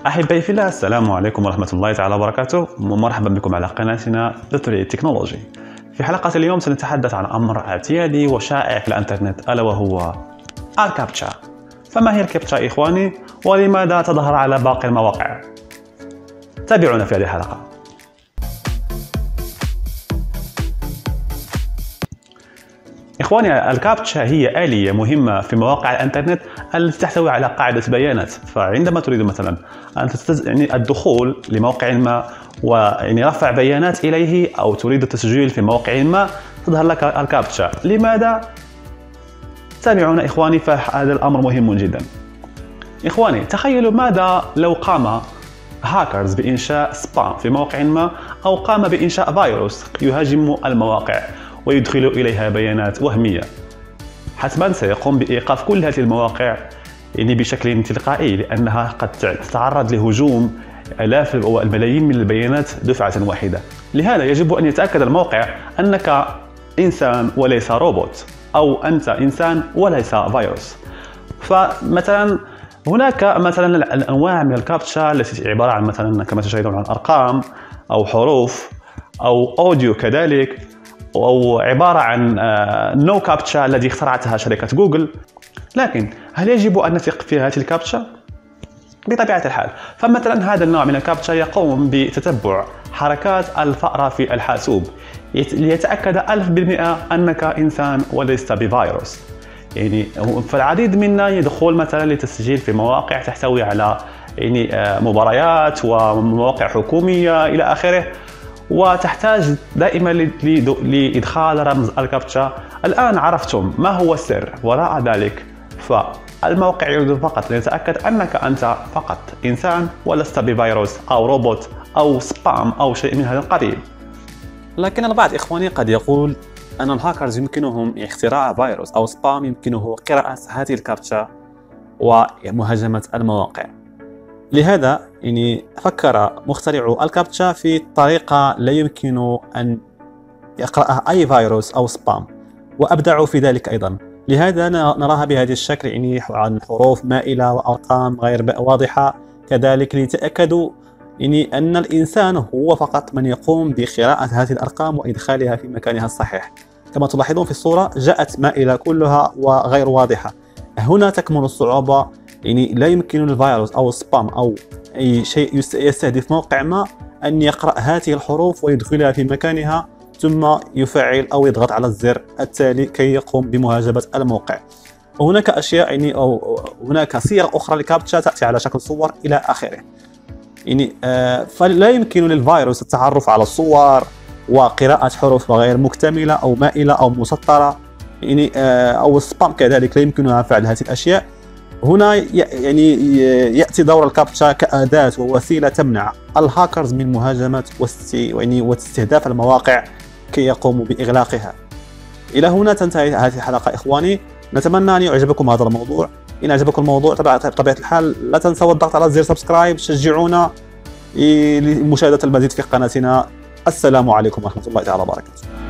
أحبائي في الله، السلام عليكم ورحمة الله تعالى وبركاته، ومرحبا بكم على قناتنا دكتور التكنولوجي. في حلقة اليوم سنتحدث عن أمر اعتيادي وشائع في الإنترنت، ألا وهو الكابتشا. فما هي الكابتشا إخواني، ولماذا تظهر على باقي المواقع؟ تابعونا في هذه الحلقة. إخواني، الكابتشا هي آلية مهمة في مواقع الإنترنت التي تحتوي على قاعدة بيانات. فعندما تريد مثلا أن الدخول لموقع ما ورفع بيانات إليه، أو تريد التسجيل في موقع ما، تظهر لك الكابتشا. لماذا؟ تابعونا إخواني، فهذا الأمر مهم جدا. إخواني، تخيلوا ماذا لو قام هاكرز بإنشاء سبام في موقع ما، أو قام بإنشاء فيروس يهاجم المواقع ويدخل إليها بيانات وهمية. حتما سيقوم بإيقاف كل هذه المواقع بشكل تلقائي، لأنها قد تتعرض لهجوم آلاف والملايين من البيانات دفعة واحدة. لهذا يجب أن يتأكد الموقع أنك إنسان وليس روبوت، أو أنت إنسان وليس فيروس. فمثلا هناك مثلا الأنواع من الكابتشا التي عبارة عن مثلا كما تشاهدون عن أرقام أو حروف أو أوديو كذلك، أو عبارة عن نو كابتشا الذي اخترعتها شركة جوجل. لكن هل يجب أن نثق في هذه الكابتشا؟ بطبيعة الحال. فمثلا هذا النوع من الكابتشا يقوم بتتبع حركات الفأرة في الحاسوب ليتأكد 1000% أنك إنسان ولست بفيروس. فالعديد منا يدخل مثلا لتسجيل في مواقع تحتوي على مباريات ومواقع حكومية إلى آخره، وتحتاج دائما لإدخال رمز الكابتشا. الآن عرفتم ما هو السر وراء ذلك. فالموقع يريد فقط أن يتأكد أنك أنت فقط إنسان ولست بفيروس أو روبوت أو سبام أو شيء من هذا القبيل. لكن البعض إخواني قد يقول أن الهاكرز يمكنهم اختراع فيروس أو سبام يمكنه قراءة هذه الكابتشا ومهاجمة المواقع. لهذا فكر مخترعو الكابتشا في طريقة لا يمكن أن يقرأها أي فيروس أو سبام، وأبدعوا في ذلك أيضا. لهذا نراها بهذا الشكل، عن حروف مائلة وأرقام غير واضحة، كذلك ليتأكدوا أن الإنسان هو فقط من يقوم بقراءة هذه الأرقام وإدخالها في مكانها الصحيح. كما تلاحظون في الصورة جاءت مائلة كلها وغير واضحة. هنا تكمن الصعوبة. لا يمكن للفيروس أو السبام أو أي شيء يستهدف موقع ما أن يقرأ هذه الحروف ويدخلها في مكانها، ثم يفعل أو يضغط على الزر التالي كي يقوم بمهاجمة الموقع. وهناك أشياء أو هناك صيغ أخرى لكابتشا تأتي على شكل صور إلى آخره. فلا يمكن للفيروس التعرف على الصور وقراءة حروف غير مكتملة أو مائلة أو مسطرة، أو السبام كذلك لا يمكنها فعل هذه الأشياء. هنا يأتي دور الكابتشا كأداة ووسيلة تمنع الهاكرز من مهاجمة واستهداف المواقع كي يقوموا بإغلاقها. إلى هنا تنتهي هذه الحلقة إخواني. نتمنى أن يعجبكم هذا الموضوع. إن أعجبكم الموضوع بطبيعة الحال لا تنسوا الضغط على زر سبسكرايب، شجعونا لمشاهدة المزيد في قناتنا. السلام عليكم ورحمة الله تعالى وبركاته.